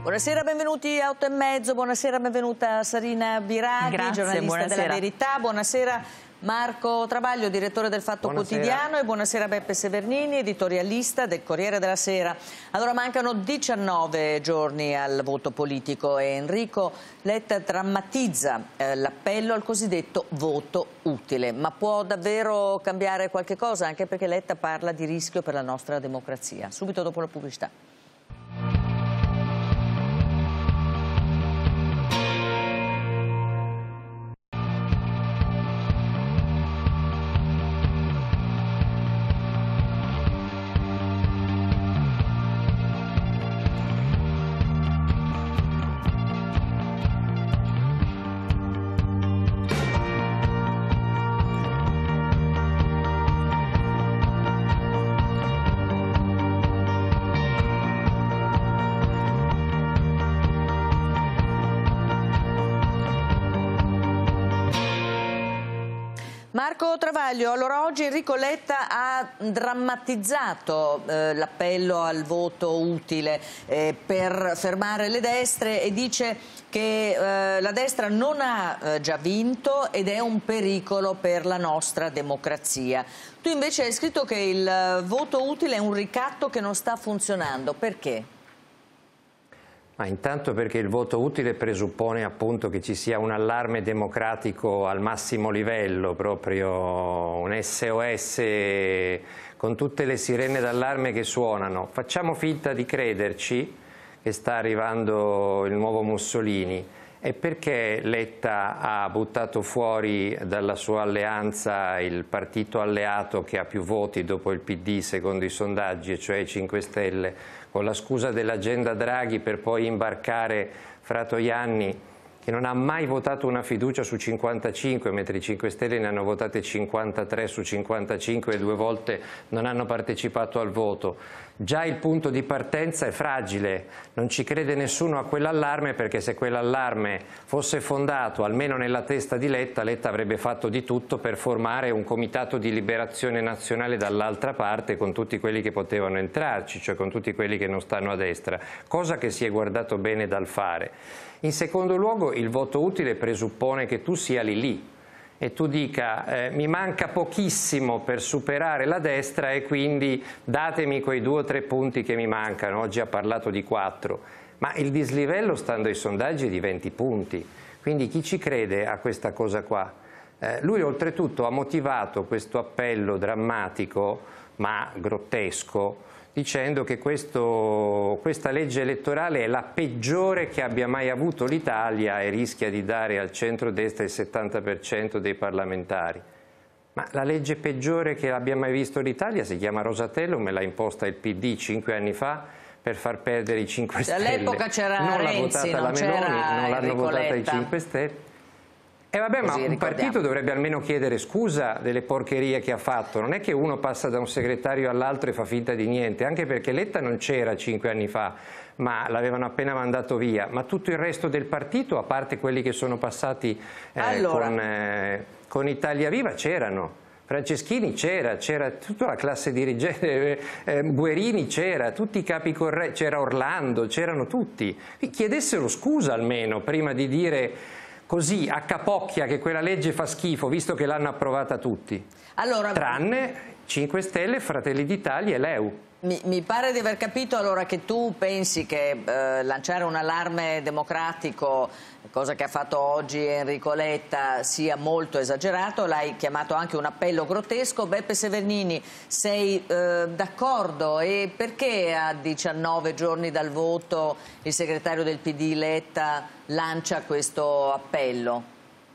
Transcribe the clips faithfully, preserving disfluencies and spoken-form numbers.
Buonasera, benvenuti a otto e mezzo, buonasera, benvenuta Sarina Biraghi, Grazie, giornalista buonasera. della Verità, buonasera Marco Travaglio, direttore del Fatto Buonasera. Quotidiano, e buonasera Beppe Severnini, editorialista del Corriere della Sera. Allora, mancano diciannove giorni al voto politico e Enrico Letta drammatizza eh, l'appello al cosiddetto voto utile, ma può davvero cambiare qualche cosa, anche perché Letta parla di rischio per la nostra democrazia. Subito dopo la pubblicità. Marco Travaglio, allora oggi Enrico Letta ha drammatizzato eh, l'appello al voto utile eh, per fermare le destre e dice che eh, la destra non ha eh, già vinto ed è un pericolo per la nostra democrazia. Tu invece hai scritto che il voto utile è un ricatto che non sta funzionando. Perché? Ma intanto perché il voto utile presuppone appunto che ci sia un allarme democratico al massimo livello, proprio un S O S con tutte le sirene d'allarme che suonano. Facciamo finta di crederci che sta arrivando il nuovo Mussolini. E perché Letta ha buttato fuori dalla sua alleanza il partito alleato che ha più voti dopo il P D secondo i sondaggi, cioè i cinque Stelle, con la scusa dell'agenda Draghi per poi imbarcare Fratoianni, che non ha mai votato una fiducia su cinquantacinque, mentre i cinque Stelle ne hanno votate cinquantatré su cinquantacinque e due volte non hanno partecipato al voto. Già il punto di partenza è fragile, non ci crede nessuno a quell'allarme, perché se quell'allarme fosse fondato almeno nella testa di Letta, Letta avrebbe fatto di tutto per formare un comitato di liberazione nazionale dall'altra parte con tutti quelli che potevano entrarci, cioè con tutti quelli che non stanno a destra, cosa che si è guardato bene dal fare. In secondo luogo, il voto utile presuppone che tu sia lì lì e tu dica eh, mi manca pochissimo per superare la destra e quindi datemi quei due o tre punti che mi mancano. Oggi ha parlato di quattro, ma il dislivello, stando ai sondaggi, è di venti punti. Quindi chi ci crede a questa cosa qua? Eh, lui oltretutto ha motivato questo appello drammatico ma grottesco dicendo che questo, questa legge elettorale è la peggiore che abbia mai avuto l'Italia e rischia di dare al centrodestra il settanta per cento dei parlamentari. Ma la legge peggiore che abbia mai visto l'Italia si chiama Rosatellum, me l'ha imposta il P D cinque anni fa per far perdere i cinque Stelle. All'epoca c'era non Renzi, l'ha votata non la Meloni, c'era non l'hanno Enrico votata i Letta. cinque Stelle. E vabbè, Così ma un ricordiamo. partito dovrebbe almeno chiedere scusa delle porcherie che ha fatto. Non è che uno passa da un segretario all'altro e fa finta di niente, anche perché Letta non c'era cinque anni fa, ma l'avevano appena mandato via. Ma tutto il resto del partito, a parte quelli che sono passati eh, allora. con, eh, con Italia Viva, c'erano. Franceschini c'era, c'era tutta la classe dirigente, eh, Guerini c'era, tutti i capi corretti, c'era Orlando, c'erano tutti. Chiedessero scusa almeno prima di dire così a capocchia che quella legge fa schifo, visto che l'hanno approvata tutti. Allora, tranne cinque Stelle, Fratelli d'Italia e l'E U. Mi, mi pare di aver capito allora che tu pensi che eh, lanciare un allarme democratico, cosa che ha fatto oggi Enrico Letta, sia molto esagerato. L'hai chiamato anche un appello grottesco. Beppe Severnini, sei eh, d'accordo? E perché a diciannove giorni dal voto il segretario del P D Letta lancia questo appello?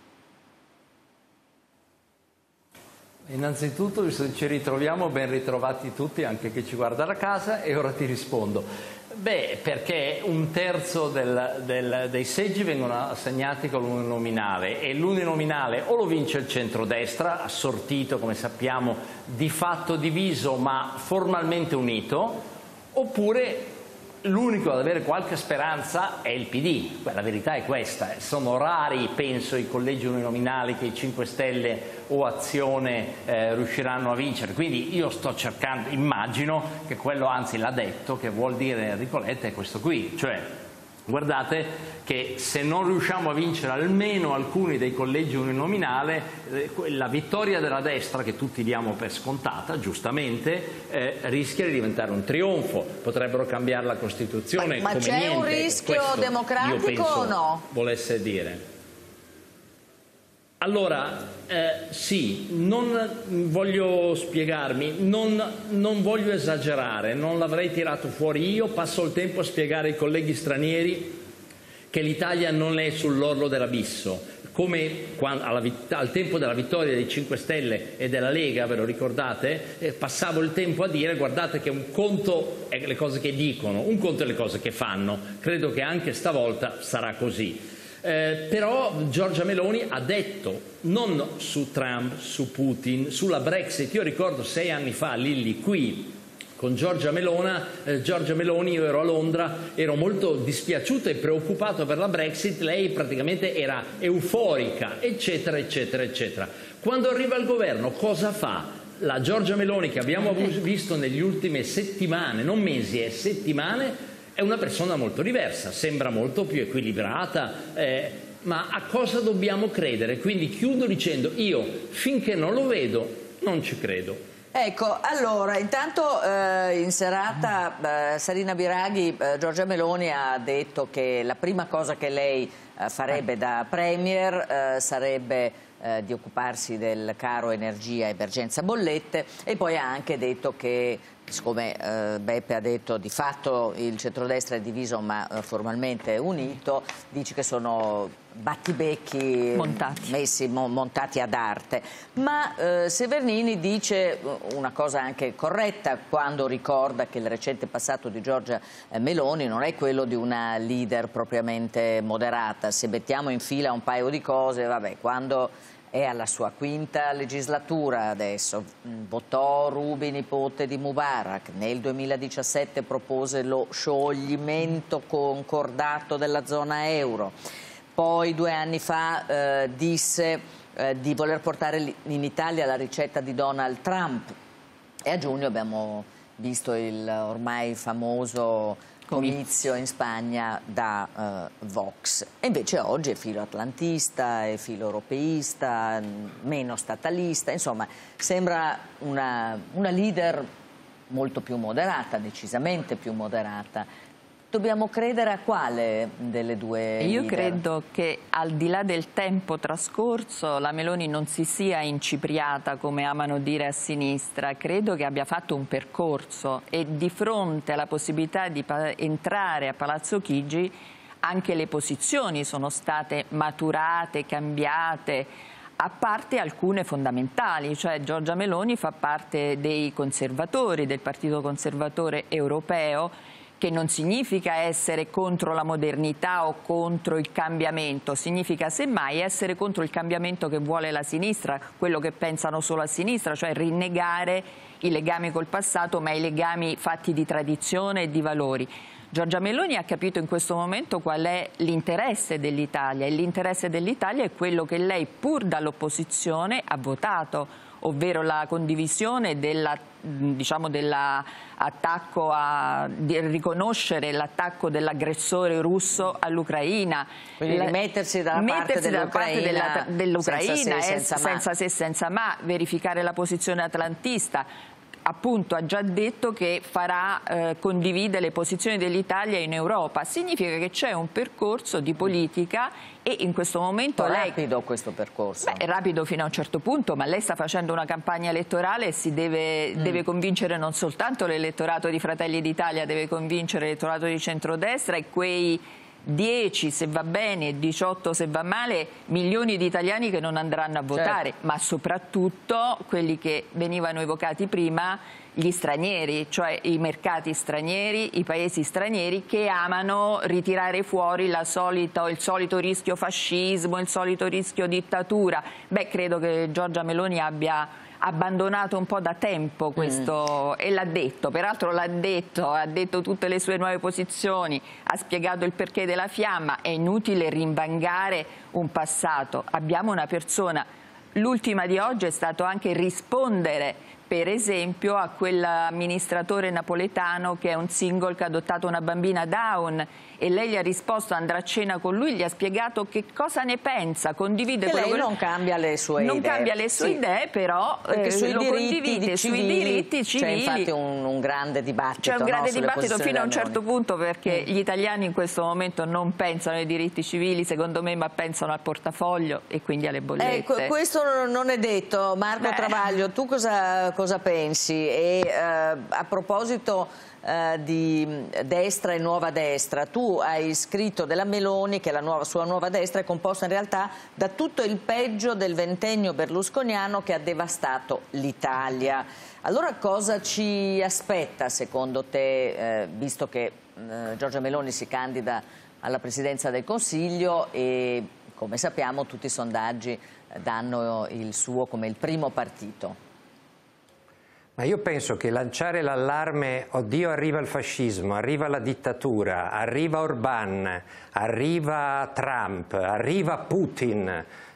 Innanzitutto, visto che ci ritroviamo, ben ritrovati tutti, anche chi ci guarda da casa, e ora ti rispondo. Beh, perché un terzo del, del, dei seggi vengono assegnati con l'uninominale e l'uninominale o lo vince il centrodestra, assortito, come sappiamo, di fatto diviso ma formalmente unito, oppure l'unico ad avere qualche speranza è il P D. La verità è questa, sono rari, penso, i collegi uninominali che i cinque Stelle o Azione eh, riusciranno a vincere, quindi io sto cercando, immagino che quello, anzi l'ha detto, che vuol dire Enrico Letta è questo qui, cioè Guardate che se non riusciamo a vincere almeno alcuni dei collegi uninominali, eh, la vittoria della destra, che tutti diamo per scontata, giustamente, eh, rischia di diventare un trionfo. Potrebbero cambiare la Costituzione. Ma, ma come c'è niente. un rischio Questo democratico io penso o no? Volesse dire. Allora, eh, sì, non voglio spiegarmi, non, non voglio esagerare, non l'avrei tirato fuori io, passo il tempo a spiegare ai colleghi stranieri che l'Italia non è sull'orlo dell'abisso. Come quando, alla, al tempo della vittoria dei cinque Stelle e della Lega, ve lo ricordate, eh, passavo il tempo a dire guardate che un conto è le cose che dicono, un conto è le cose che fanno. Credo che anche stavolta sarà così. Eh, però Giorgia Meloni ha detto, non su Trump, su Putin, sulla Brexit. Io ricordo sei anni fa, Lilli, qui con Giorgia Meloni, eh, Giorgia Meloni, io ero a Londra, ero molto dispiaciuto e preoccupato per la Brexit, lei praticamente era euforica, eccetera, eccetera, eccetera. Quando arriva al governo, cosa fa? La Giorgia Meloni che abbiamo visto negli ultime settimane, non mesi, eh, settimane, è una persona molto diversa, sembra molto più equilibrata, eh, ma a cosa dobbiamo credere? Quindi chiudo dicendo, io finché non lo vedo non ci credo. Ecco, allora, intanto eh, in serata eh, Sarina Biraghi, eh, Giorgia Meloni ha detto che la prima cosa che lei eh, farebbe da Premier eh, sarebbe eh, di occuparsi del caro energia, emergenza bollette, e poi ha anche detto che, siccome eh, Beppe ha detto di fatto il centrodestra è diviso ma eh, formalmente è unito, dice che sono battibecchi montati, messi, mo, montati ad arte. Ma eh, Severnini dice una cosa anche corretta quando ricorda che il recente passato di Giorgia Meloni non è quello di una leader propriamente moderata. Se mettiamo in fila un paio di cose, vabbè, quando è alla sua quinta legislatura adesso, votò Ruby, nipote di Mubarak, nel duemiladiciassette propose lo scioglimento concordato della zona euro, poi due anni fa eh, disse eh, di voler portare in Italia la ricetta di Donald Trump, e a giugno abbiamo visto il ormai famoso comizio in Spagna da uh, Vox. E invece oggi è filo atlantista, è filo europeista, meno statalista, insomma sembra una, una leader molto più moderata, decisamente più moderata. Dobbiamo credere a quale delle due Io leader? credo che al di là del tempo trascorso la Meloni non si sia incipriata, come amano dire a sinistra. Credo che abbia fatto un percorso e di fronte alla possibilità di entrare a Palazzo Chigi anche le posizioni sono state maturate, cambiate, a parte alcune fondamentali, cioè Giorgia Meloni fa parte dei conservatori, del Partito Conservatore Europeo, che non significa essere contro la modernità o contro il cambiamento, significa semmai essere contro il cambiamento che vuole la sinistra, quello che pensano solo a sinistra, cioè rinnegare i legami col passato, ma i legami fatti di tradizione e di valori. Giorgia Meloni ha capito in questo momento qual è l'interesse dell'Italia, e l'interesse dell'Italia è quello che lei, pur dall'opposizione, ha votato, ovvero la condivisione della, diciamo, dell'attacco a di riconoscere l'attacco dell'aggressore russo all'Ucraina, quindi la, mettersi dalla parte dell'Ucraina, dell senza, se, senza, senza se senza ma, verificare la posizione atlantista. Appunto ha già detto che farà eh, condivide le posizioni dell'Italia in Europa. Significa che c'è un percorso di politica e in questo momento è lei... rapido questo percorso? Beh, è rapido fino a un certo punto, ma lei sta facendo una campagna elettorale e si deve, mm. deve convincere non soltanto l'elettorato di Fratelli d'Italia, deve convincere l'elettorato di centrodestra e quei dieci se va bene e diciotto se va male milioni di italiani che non andranno a votare, certo, ma soprattutto quelli che venivano evocati prima, gli stranieri, cioè i mercati stranieri, i paesi stranieri che amano ritirare fuori la solita, il solito rischio fascismo, il solito rischio dittatura. Beh, credo che Giorgia Meloni abbia abbandonato un po' da tempo questo, mm. e l'ha detto, peraltro l'ha detto, ha detto tutte le sue nuove posizioni, ha spiegato il perché della fiamma. È inutile rimbangare un passato, abbiamo una persona, l'ultima di oggi è stato anche rispondere per esempio a quell'amministratore napoletano che è un single che ha adottato una bambina Down, e lei gli ha risposto, andrà a cena con lui, gli ha spiegato che cosa ne pensa, condivide che quello lei che non cambia le sue non idee. cambia le sue sì. idee, però perché eh, sui lo diritti condivide di sui civili, diritti civili. C'è infatti un, un grande dibattito. C'è un grande no, dibattito fino a un della certo Meloni. punto, perché mm. gli italiani in questo momento non pensano ai diritti civili, secondo me, ma pensano al portafoglio e quindi alle bollette. Ecco, questo non è detto. Marco Beh. Travaglio, tu cosa, cosa pensi? E eh, a proposito eh, di destra e nuova destra, tu hai scritto della Meloni che la nuova, sua nuova destra è composta in realtà da tutto il peggio del ventennio berlusconiano che ha devastato l'Italia. Allora cosa ci aspetta secondo te, eh, visto che eh, Giorgia Meloni si candida alla presidenza del Consiglio e come sappiamo tutti i sondaggi danno il suo come il primo partito? Ma io penso che lanciare l'allarme, oddio arriva il fascismo, arriva la dittatura, arriva Orbán, arriva Trump, arriva Putin,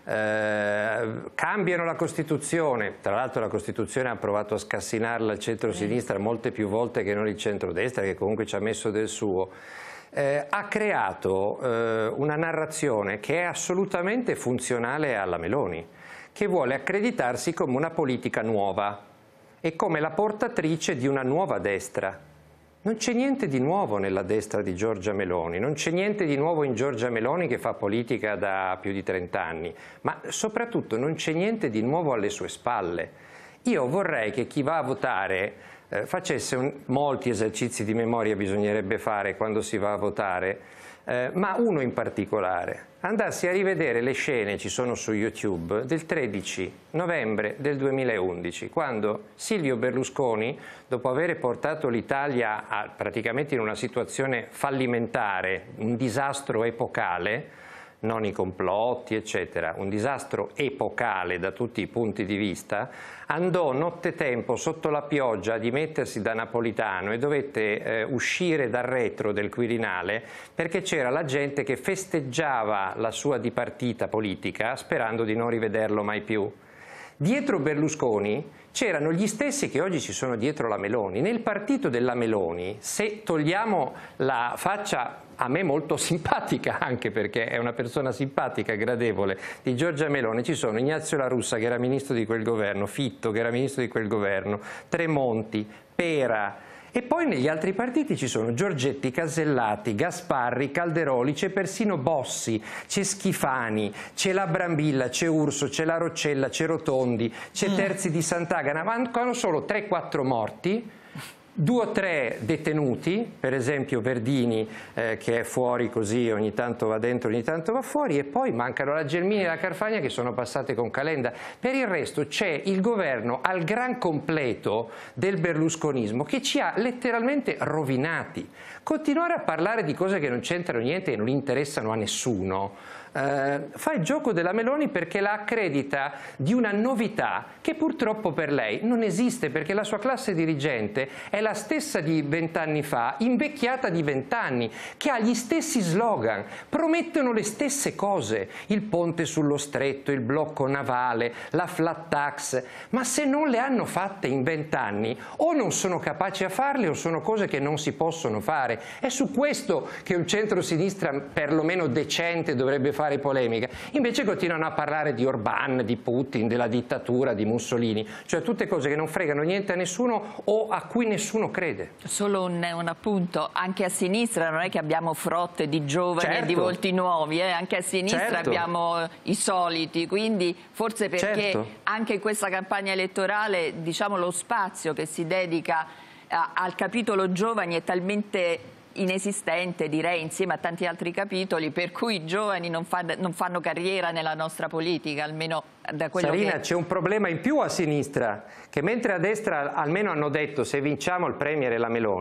eh, cambiano la Costituzione, tra l'altro la Costituzione ha provato a scassinarla il centro-sinistra molte più volte che non il centro-destra, che comunque ci ha messo del suo. Eh, ha creato eh, una narrazione che è assolutamente funzionale alla Meloni, che vuole accreditarsi come una politica nuova e come la portatrice di una nuova destra. Non c'è niente di nuovo nella destra di Giorgia Meloni, non c'è niente di nuovo in Giorgia Meloni che fa politica da più di trent'anni, ma soprattutto non c'è niente di nuovo alle sue spalle. Io vorrei che chi va a votare eh, facesse un, molti esercizi di memoria bisognerebbe fare quando si va a votare, eh, ma uno in particolare, andarsi a rivedere le scene, ci sono su YouTube, del tredici novembre del duemilaundici, quando Silvio Berlusconi, dopo aver portato l'Italia praticamente in una situazione fallimentare, un disastro epocale, non i complotti, eccetera, un disastro epocale da tutti i punti di vista, andò nottetempo sotto la pioggia a dimettersi da napolitano e dovette eh, uscire dal retro del Quirinale perché c'era la gente che festeggiava la sua dipartita politica sperando di non rivederlo mai più. Dietro Berlusconi c'erano gli stessi che oggi ci sono dietro la Meloni. Nel partito della Meloni, se togliamo la faccia a me molto simpatica, anche perché è una persona simpatica, gradevole, di Giorgia Meloni, ci sono Ignazio La Russa, che era ministro di quel governo, Fitto, che era ministro di quel governo, Tremonti, Pera. E poi negli altri partiti ci sono Giorgetti, Casellati, Gasparri, Calderoli, c'è persino Bossi, c'è Schifani, c'è la Brambilla, c'è Urso, c'è la Roccella, c'è Rotondi, c'è mm. Terzi di Sant'Agata, mancano solo tre quattro morti, due o tre detenuti, per esempio Verdini eh, che è fuori così, ogni tanto va dentro, ogni tanto va fuori, e poi mancano la Gelmini e la Carfagna che sono passate con Calenda. Per il resto c'è il governo al gran completo del berlusconismo che ci ha letteralmente rovinati. Continuare a parlare di cose che non c'entrano niente e non interessano a nessuno Uh, fa il gioco della Meloni perché la accredita di una novità che purtroppo per lei non esiste, perché la sua classe dirigente è la stessa di vent'anni fa, invecchiata di vent'anni, che ha gli stessi slogan, promettono le stesse cose, il ponte sullo stretto, il blocco navale, la flat tax, ma se non le hanno fatte in vent'anni o non sono capaci a farle o sono cose che non si possono fare. È su questo che un centro-sinistra perlomeno decente dovrebbe fare fare polemica. Invece continuano a parlare di Orbán, di Putin, della dittatura, di Mussolini, cioè tutte cose che non fregano niente a nessuno o a cui nessuno crede. Solo un, un appunto, anche a sinistra non è che abbiamo frotte di giovani certo. e di volti nuovi, eh? Anche a sinistra certo. abbiamo i soliti, quindi forse perché certo. anche in questa campagna elettorale, diciamo, lo spazio che si dedica a, al capitolo giovani è talmente inesistente, direi, insieme a tanti altri capitoli, per cui i giovani non, fa, non fanno carriera nella nostra politica, almeno da quello Sarina, che... c'è un problema in più a sinistra, che mentre a destra almeno hanno detto se vinciamo il Premier e la Meloni,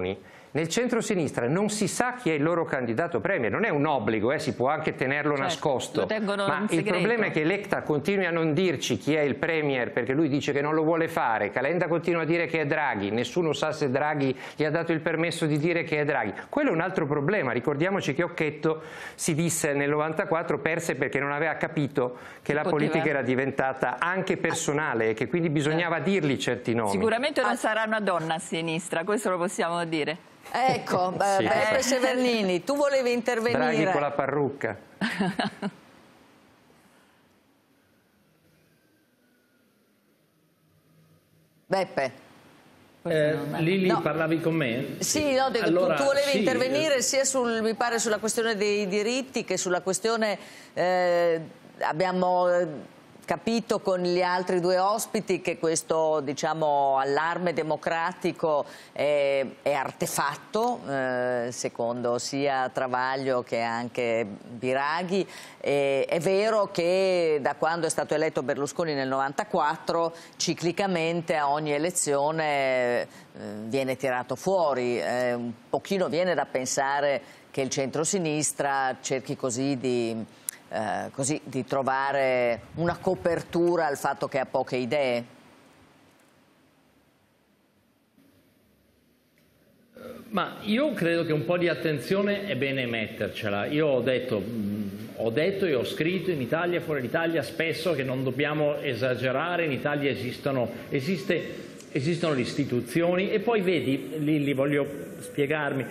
Nel centro-sinistra non si sa chi è il loro candidato premier, non è un obbligo, eh, si può anche tenerlo certo, nascosto, ma il problema è che Letta continui a non dirci chi è il premier perché lui dice che non lo vuole fare, Calenda continua a dire che è Draghi, nessuno sa se Draghi gli ha dato il permesso di dire che è Draghi. Quello è un altro problema, ricordiamoci che Occhetto si disse nel novantaquattro perse perché non aveva capito che la Poteva. politica era diventata anche personale e che quindi bisognava dirgli certi nomi. Sicuramente non sarà una donna a sinistra, questo lo possiamo dire. Ecco, sì. Beppe Severnini, tu volevi intervenire. Draghi con la parrucca. Beppe. Eh, Lilli, no. parlavi con me? Sì, no, allora, tu, tu volevi sì, intervenire eh. sia sul, mi pare, sulla questione dei diritti che sulla questione, eh, abbiamo capito con gli altri due ospiti che questo, diciamo, allarme democratico è, è artefatto, eh, secondo sia Travaglio che anche Biraghi. E, è vero che da quando è stato eletto Berlusconi nel novantaquattro, ciclicamente a ogni elezione eh, viene tirato fuori. Eh, un pochino viene da pensare che il centro-sinistra cerchi così di... Eh, così, di trovare una copertura al fatto che ha poche idee? Ma io credo che un po' di attenzione è bene mettercela. Io ho detto, mh, ho detto e ho scritto in Italia e fuori d'Italia spesso che non dobbiamo esagerare, in Italia esistono, esiste, esistono le istituzioni e poi vedi, Lilli, voglio spiegarmi,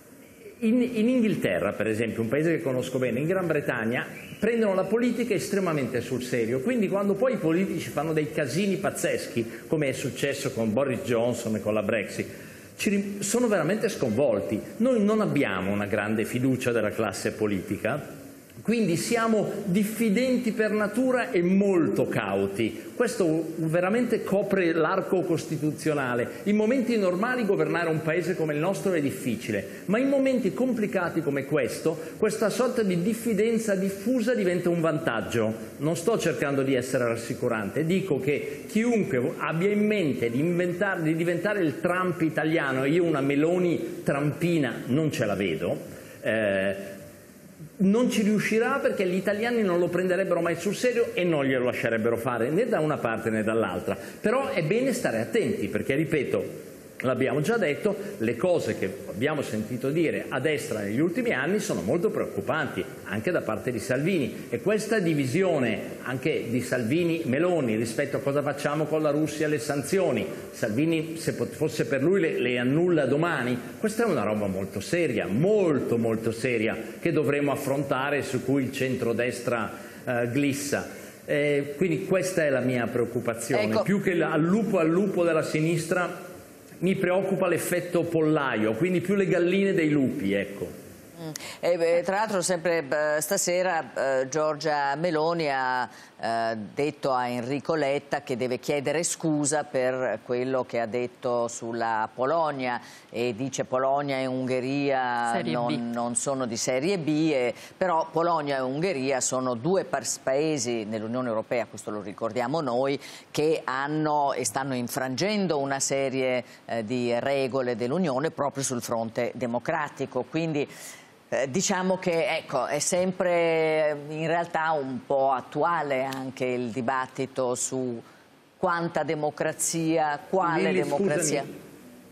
in, in Inghilterra per esempio, un paese che conosco bene, in Gran Bretagna, prendono la politica estremamente sul serio, quindi quando poi i politici fanno dei casini pazzeschi, come è successo con Boris Johnson e con la Brexit, ci, sono veramente sconvolti. Noi non abbiamo una grande fiducia della classe politica, quindi siamo diffidenti per natura e molto cauti. Questo veramente copre l'arco costituzionale. In momenti normali governare un paese come il nostro è difficile, ma in momenti complicati come questo, questa sorta di diffidenza diffusa diventa un vantaggio. Non sto cercando di essere rassicurante, dico che chiunque abbia in mente di, inventare, di diventare il Trump italiano, e io una Meloni trampina non ce la vedo, eh, non ci riuscirà perché gli italiani non lo prenderebbero mai sul serio e non glielo lascerebbero fare né da una parte né dall'altra. Però è bene stare attenti perché, ripeto, l'abbiamo già detto, le cose che abbiamo sentito dire a destra negli ultimi anni sono molto preoccupanti, anche da parte di Salvini. E questa divisione anche di Salvini-Meloni rispetto a cosa facciamo con la Russia e le sanzioni, Salvini se fosse per lui le, le annulla domani, questa è una roba molto seria, molto molto seria, che dovremo affrontare, su cui il centrodestra eh, glissa. Eh, quindi questa è la mia preoccupazione, ecco. Più che al lupo al lupo della sinistra mi preoccupa l'effetto pollaio, quindi più le galline dei lupi, ecco. Mm. E, tra l'altro sempre eh, stasera eh, Giorgia Meloni ha eh, detto a Enrico Letta che deve chiedere scusa per quello che ha detto sulla Polonia, e dice Polonia e Ungheria non, non sono di serie B, e, però Polonia e Ungheria sono due paesi nell'Unione Europea, questo lo ricordiamo noi, che hanno e stanno infrangendo una serie eh, di regole dell'Unione proprio sul fronte democratico, quindi Eh, diciamo che ecco, è sempre in realtà un po' attuale anche il dibattito su quanta democrazia, quale Lilli, democrazia. Scusami.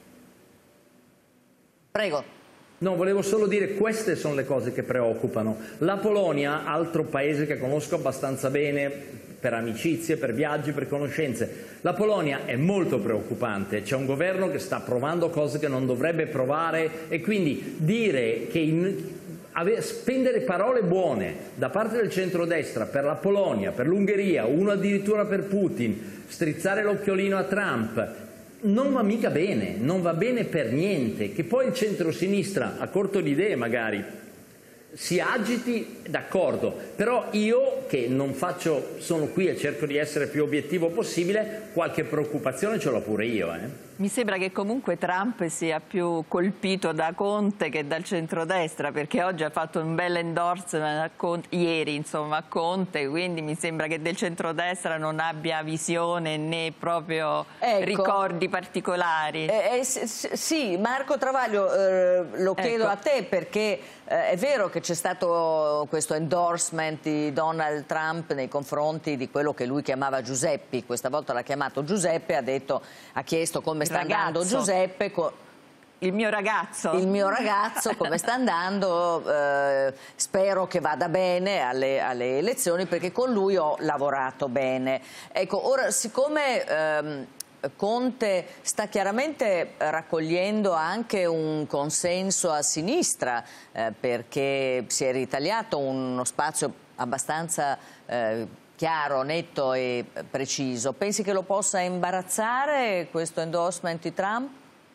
Prego. No, volevo solo dire, queste sono le cose che preoccupano. La Polonia, altro paese che conosco abbastanza bene per amicizie, per viaggi, per conoscenze. La Polonia è molto preoccupante, c'è un governo che sta provando cose che non dovrebbe provare, e quindi dire che in, ave, spendere parole buone da parte del centrodestra per la Polonia, per l'Ungheria, uno addirittura per Putin, strizzare l'occhiolino a Trump, non va mica bene, non va bene per niente. Che poi il centrosinistra, a corto di idee magari, si agiti, d'accordo, però io che non faccio, sono qui e cerco di essere più obiettivo possibile, qualche preoccupazione ce l'ho pure io. Eh. Mi sembra che comunque Trump sia più colpito da Conte che dal centrodestra, perché oggi ha fatto un bel endorsement a Conte, ieri insomma a Conte, quindi mi sembra che del centrodestra non abbia visione né proprio ecco. ricordi particolari. Eh, eh, sì, Marco Travaglio, eh, lo chiedo ecco. a te perché eh, è vero che c'è stato questo endorsement di Donald Trump nei confronti di quello che lui chiamava Giuseppe, questa volta l'ha chiamato Giuseppe, ha detto, ha chiesto come sta Ragazzo. andando Giuseppe. Il mio ragazzo. Il mio ragazzo, come sta andando, eh, spero che vada bene alle, alle elezioni perché con lui ho lavorato bene. Ecco, ora siccome ehm, Conte sta chiaramente raccogliendo anche un consenso a sinistra eh, perché si è ritagliato uno spazio abbastanza eh, chiaro, netto e preciso. Pensi che lo possa imbarazzare questo endorsement di Trump?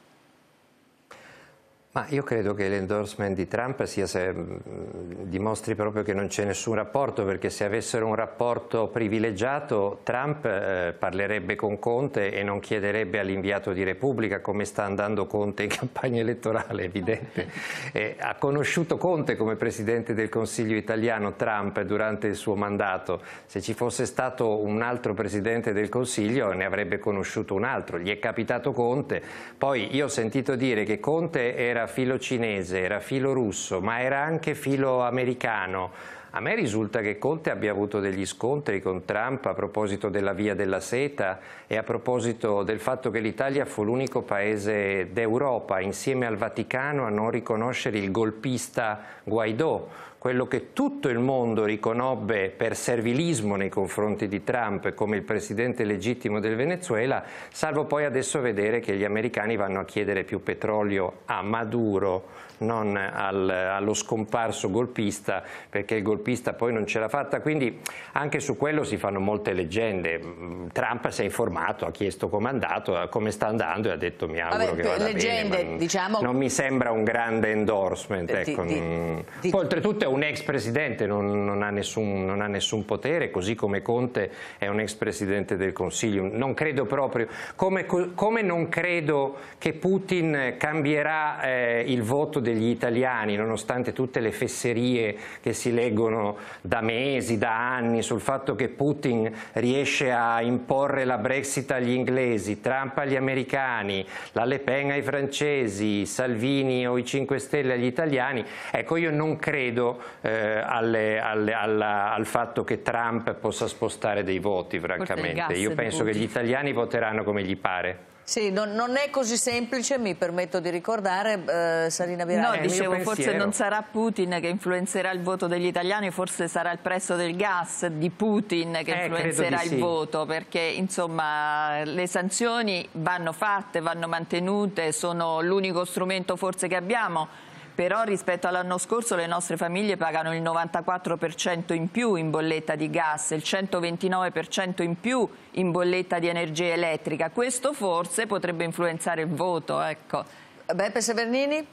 Ma io credo che l'endorsement di Trump sia se, dimostri proprio che non c'è nessun rapporto, perché se avessero un rapporto privilegiato Trump eh, parlerebbe con Conte e non chiederebbe all'inviato di Repubblica come sta andando Conte in campagna elettorale, è evidente. Eh, ha conosciuto Conte come Presidente del Consiglio italiano Trump durante il suo mandato. Se ci fosse stato un altro Presidente del Consiglio ne avrebbe conosciuto un altro. Gli è capitato Conte. Poi io ho sentito dire che Conte era filo cinese, era filo russo, ma era anche filo americano. A me risulta che Conte abbia avuto degli scontri con Trump a proposito della Via della Seta e a proposito del fatto che l'Italia fu l'unico paese d'Europa, insieme al Vaticano, a non riconoscere il golpista Guaidó, quello che tutto il mondo riconobbe per servilismo nei confronti di Trump come il presidente legittimo del Venezuela, salvo poi adesso vedere che gli americani vanno a chiedere più petrolio a Maduro, non al, allo scomparso golpista, perché il golpista poi non ce l'ha fatta. Quindi anche su quello si fanno molte leggende. Trump si è informato, ha chiesto come è andato, come sta andando e ha detto mi auguro Vabbè, che vada leggende, bene, diciamo... non mi sembra un grande endorsement. Ecco. Di, di, di... Oltretutto è un ex presidente, non, non, ha nessun, non ha nessun potere, così come Conte è un ex presidente del Consiglio. Non credo proprio, come, come non credo che Putin cambierà eh, il voto degli italiani, nonostante tutte le fesserie che si leggono da mesi, da anni, sul fatto che Putin riesce a imporre la Brexit agli inglesi, Trump agli americani, la Le Pen ai francesi, Salvini o i cinque Stelle agli italiani. Ecco, io non credo eh, alle, alle, alla, al fatto che Trump possa spostare dei voti, francamente. Io penso che gli italiani voteranno come gli pare. Sì, non, non è così semplice, mi permetto di ricordare, eh, Sarina Biraghi. No, dicevo, forse non sarà Putin che influenzerà il voto degli italiani, forse sarà il prezzo del gas di Putin che eh, influenzerà il sì. voto, perché insomma le sanzioni vanno fatte, vanno mantenute, sono l'unico strumento forse che abbiamo. Però rispetto all'anno scorso le nostre famiglie pagano il novantaquattro per cento in più in bolletta di gas, il centoventinove per cento in più in bolletta di energia elettrica. Questo forse potrebbe influenzare il voto. Ecco. Beppe Severnini?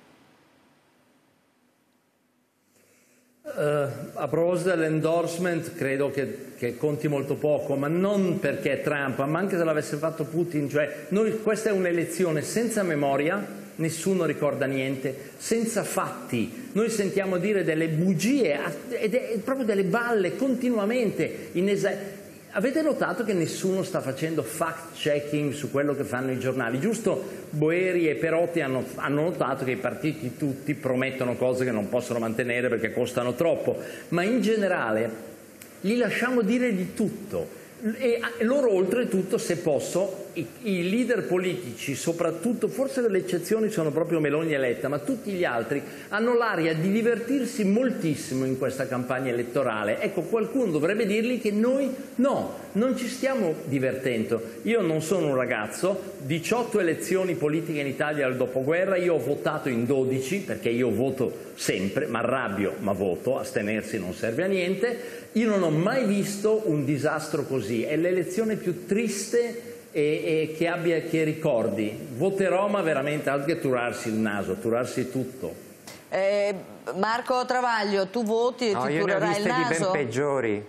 Uh, a proposito dell'endorsement credo che, che conti molto poco, ma non perché è Trump, ma anche se l'avesse fatto Putin. Cioè, noi, questa è un'elezione senza memoria, nessuno ricorda niente, senza fatti. Noi sentiamo dire delle bugie ed è proprio delle balle continuamente. Avete notato che nessuno sta facendo fact checking su quello che fanno i giornali? Giusto Boeri e Perotti hanno, hanno notato che i partiti tutti promettono cose che non possono mantenere perché costano troppo, ma in generale gli lasciamo dire di tutto. E loro oltretutto, se posso, i, i leader politici, soprattutto, forse delle eccezioni sono proprio Meloni e Letta, ma tutti gli altri hanno l'aria di divertirsi moltissimo in questa campagna elettorale. Ecco, qualcuno dovrebbe dirgli che noi no, non ci stiamo divertendo. Io non sono un ragazzo, diciotto elezioni politiche in Italia al dopoguerra, io ho votato in dodici, perché io voto sempre, ma arrabbio, ma voto, astenersi non serve a niente. Io non ho mai visto un disastro così, è l'elezione più triste e, e che abbia che ricordi. Voterò, ma veramente altro che turarsi il naso, turarsi tutto. Eh, Marco Travaglio, tu voti e no, ti io ne ho turerai il viste naso? di ben peggiori.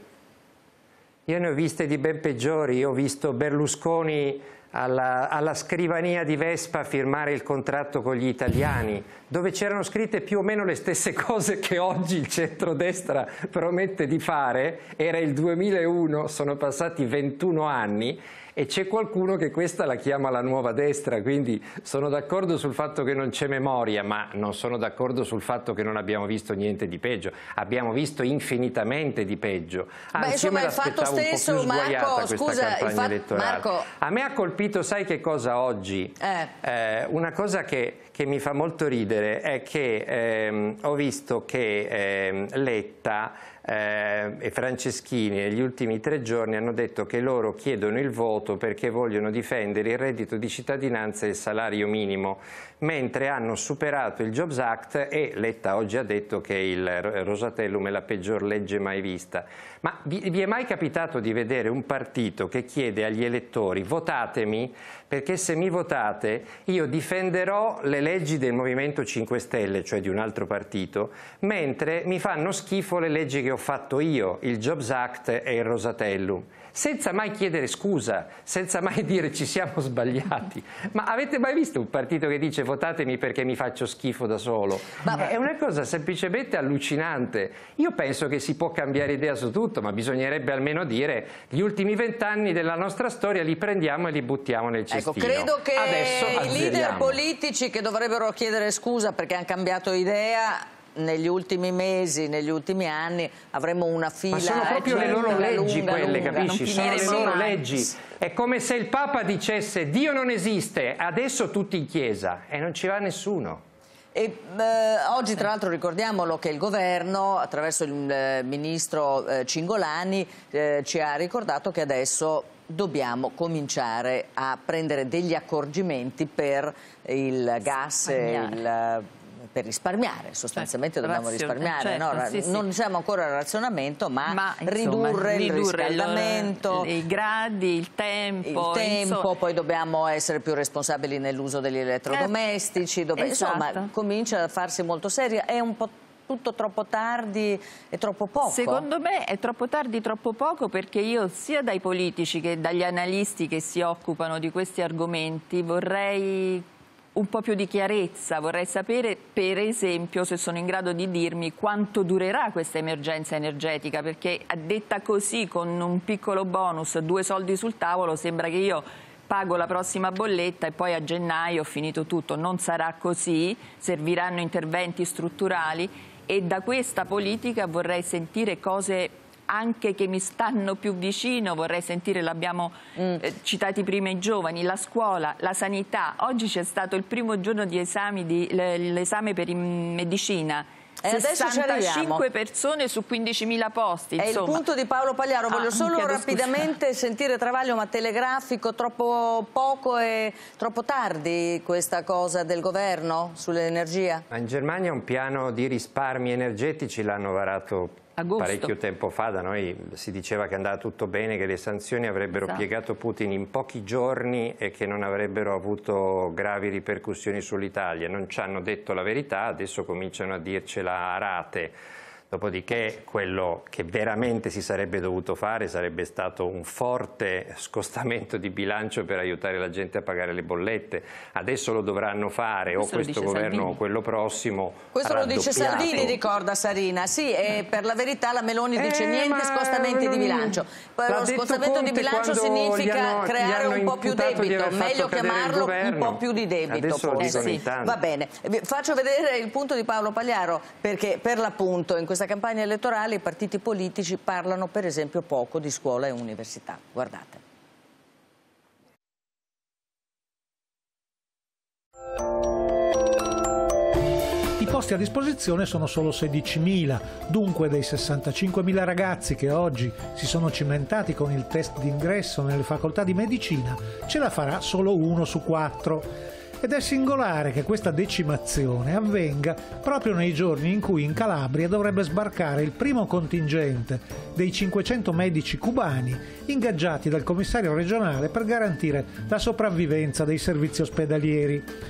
Io ne ho viste di ben peggiori. Io ho visto Berlusconi alla, alla scrivania di Vespa firmare il contratto con gli italiani, dove c'erano scritte più o meno le stesse cose che oggi il centrodestra promette di fare. Era il duemilauno, sono passati ventuno anni. E c'è qualcuno che questa la chiama la nuova destra, quindi sono d'accordo sul fatto che non c'è memoria, ma non sono d'accordo sul fatto che non abbiamo visto niente di peggio. Abbiamo visto infinitamente di peggio. Anzi, Beh, insomma, io me il fatto stesso, un po' più sguaiata Marco, questa scusa, campagna il fatto, elettorale. Marco... A me ha colpito, sai che cosa oggi? Eh. Eh, una cosa che, che mi fa molto ridere è che ehm, ho visto che ehm, Letta Eh, e Franceschini negli ultimi tre giorni hanno detto che loro chiedono il voto perché vogliono difendere il reddito di cittadinanza e il salario minimo, mentre hanno superato il Jobs Act e Letta oggi ha detto che il Rosatellum è la peggior legge mai vista. Ma vi, vi è mai capitato di vedere un partito che chiede agli elettori votatemi perché se mi votate io difenderò le leggi del Movimento cinque Stelle, cioè di un altro partito, mentre mi fanno schifo le leggi che ho fatto io, il Jobs Act e il Rosatellum, senza mai chiedere scusa, senza mai dire ci siamo sbagliati. Ma avete mai visto un partito che dice votatemi perché mi faccio schifo da solo? Ma è una cosa semplicemente allucinante. Io penso che si può cambiare idea su tutto, ma bisognerebbe almeno dire gli ultimi vent'anni della nostra storia li prendiamo e li buttiamo nel cestino. Ecco, credo che adesso i azzeriamo. leader politici che dovrebbero chiedere scusa perché hanno cambiato idea negli ultimi mesi, negli ultimi anni avremo una fila. Ma sono proprio le loro leggi lunga, quelle, lunga, capisci? Sono le loro leggi. È come se il Papa dicesse Dio non esiste, adesso tutti in chiesa, e non ci va nessuno. E, eh, oggi tra l'altro ricordiamolo che il governo attraverso il eh, ministro eh, Cingolani eh, ci ha ricordato che adesso dobbiamo cominciare a prendere degli accorgimenti per il gas e il... per risparmiare, sostanzialmente certo, dobbiamo risparmiare, certo, no? sì, sì. Non siamo ancora al razionamento, ma, ma insomma, ridurre, ridurre il riscaldamento, i gradi, il tempo, il tempo poi dobbiamo essere più responsabili nell'uso degli elettrodomestici, eh, dove, esatto. Insomma comincia a farsi molto seria, è un po' tutto troppo tardi e troppo poco? Secondo me è troppo tardi, troppo poco, perché io sia dai politici che dagli analisti che si occupano di questi argomenti vorrei un po' più di chiarezza, vorrei sapere per esempio se sono in grado di dirmi quanto durerà questa emergenza energetica, perché detta così con un piccolo bonus, due soldi sul tavolo, sembra che io pago la prossima bolletta e poi a gennaio ho finito tutto. Non sarà così, serviranno interventi strutturali e da questa politica vorrei sentire cose anche che mi stanno più vicino, vorrei sentire, l'abbiamo mm. eh, citati prima i giovani, la scuola, la sanità. Oggi c'è stato il primo giorno di esami, di, l'esame per medicina. E sessantacinque persone su quindicimila posti. È insomma. Il punto di Paolo Pagliaro. Voglio ah, solo rapidamente scusa. sentire Travaglio, ma telegrafico, troppo poco e troppo tardi questa cosa del governo sull'energia? In Germania un piano di risparmi energetici l'hanno varato Agosto. Parecchio tempo fa. Da noi si diceva che andava tutto bene, che le sanzioni avrebbero esatto. piegato Putin in pochi giorni e che non avrebbero avuto gravi ripercussioni sull'Italia. Non ci hanno detto la verità, adesso cominciano a dircela a rate. Dopodiché quello che veramente si sarebbe dovuto fare sarebbe stato un forte scostamento di bilancio per aiutare la gente a pagare le bollette. Adesso lo dovranno fare questo o questo governo Salvini. O quello prossimo. Questo lo dice Salvini, ricorda Sarina. Sì, e per la verità la Meloni dice eh, niente scostamenti di bilancio. Lo scostamento di bilancio significa hanno, creare un po' più debito, di meglio chiamarlo un po' più di debito. Forse. Sì. Va bene, faccio vedere il punto di Paolo Pagliaro, perché per l'appunto in questa campagna elettorale i partiti politici parlano per esempio poco di scuola e università. Guardate. I posti a disposizione sono solo sedicimila, dunque dei sessantacinquemila ragazzi che oggi si sono cimentati con il test d'ingresso nelle facoltà di medicina, ce la farà solo uno su quattro. Ed è singolare che questa decimazione avvenga proprio nei giorni in cui in Calabria dovrebbe sbarcare il primo contingente dei cinquecento medici cubani ingaggiati dal commissario regionale per garantire la sopravvivenza dei servizi ospedalieri.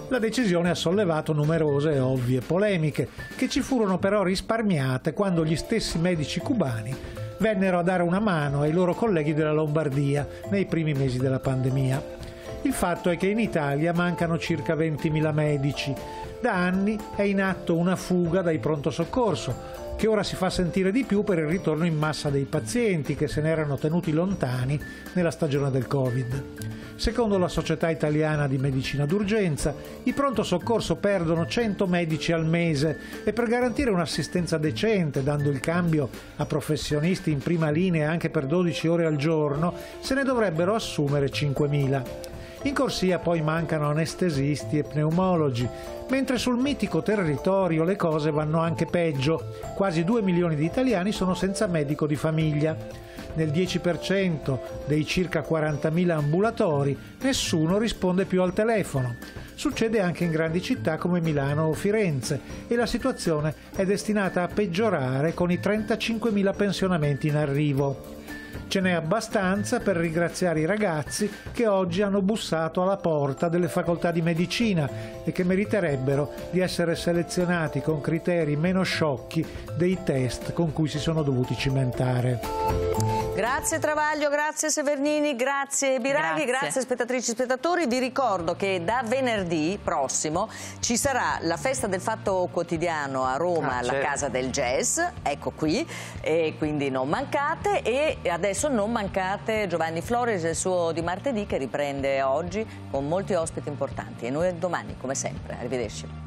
La decisione ha sollevato numerose e ovvie polemiche, che ci furono però risparmiate quando gli stessi medici cubani vennero a dare una mano ai loro colleghi della Lombardia nei primi mesi della pandemia. Il fatto è che in Italia mancano circa ventimila medici. Da anni è in atto una fuga dai pronto soccorso, che ora si fa sentire di più per il ritorno in massa dei pazienti che se ne erano tenuti lontani nella stagione del Covid. Secondo la Società Italiana di Medicina d'Urgenza, i pronto soccorso perdono cento medici al mese e per garantire un'assistenza decente, dando il cambio a professionisti in prima linea anche per dodici ore al giorno, se ne dovrebbero assumere cinquemila. In corsia poi mancano anestesisti e pneumologi, mentre sul mitico territorio le cose vanno anche peggio. Quasi due milioni di italiani sono senza medico di famiglia. Nel dieci per cento dei circa quarantamila ambulatori nessuno risponde più al telefono. Succede anche in grandi città come Milano o Firenze e la situazione è destinata a peggiorare con i trentacinquemila pensionamenti in arrivo. Ce n'è abbastanza per ringraziare i ragazzi che oggi hanno bussato alla porta delle facoltà di medicina e che meriterebbero di essere selezionati con criteri meno sciocchi dei test con cui si sono dovuti cimentare. Grazie Travaglio, grazie Severnini, grazie Biraghi, grazie. grazie spettatrici e spettatori. Vi ricordo che da venerdì prossimo ci sarà la festa del Fatto Quotidiano a Roma, ah, alla certo. Casa del Jazz, ecco qui, e quindi non mancate. E adesso non mancate Giovanni Flores e il suo di martedì che riprende oggi con molti ospiti importanti. E noi domani, come sempre. Arrivederci.